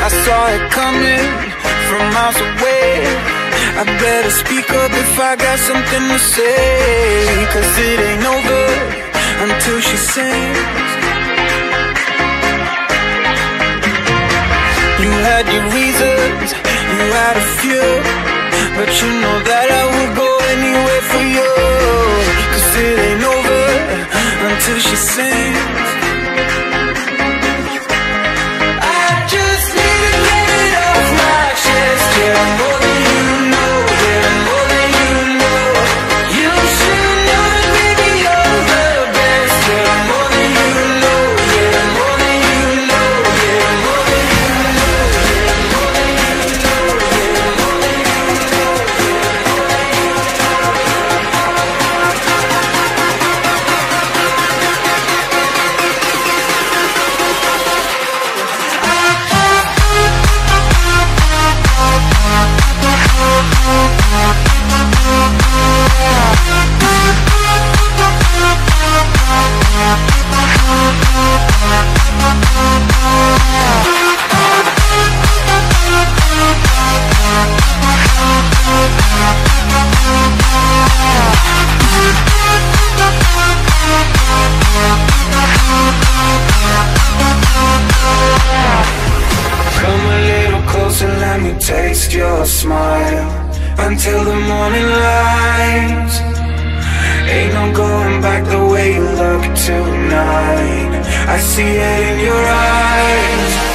I saw it coming from miles away. I better speak up if I got something to say, 'cause it ain't over until she sings. You had your reasons, you had a few, but you know that I would go anywhere for you, 'cause it ain't over until she sings. I just need to get it off my chest. Yeah, more than you know, yeah, more than you know. You should know that baby you're the best. Yeah, more than you know, yeah, more than you know, yeah, more than you know, yeah, more than you know, yeah, more than you know, come a little closer, let me taste your smile until the morning light. Ain't no going back the way you look tonight. I see it in your eyes.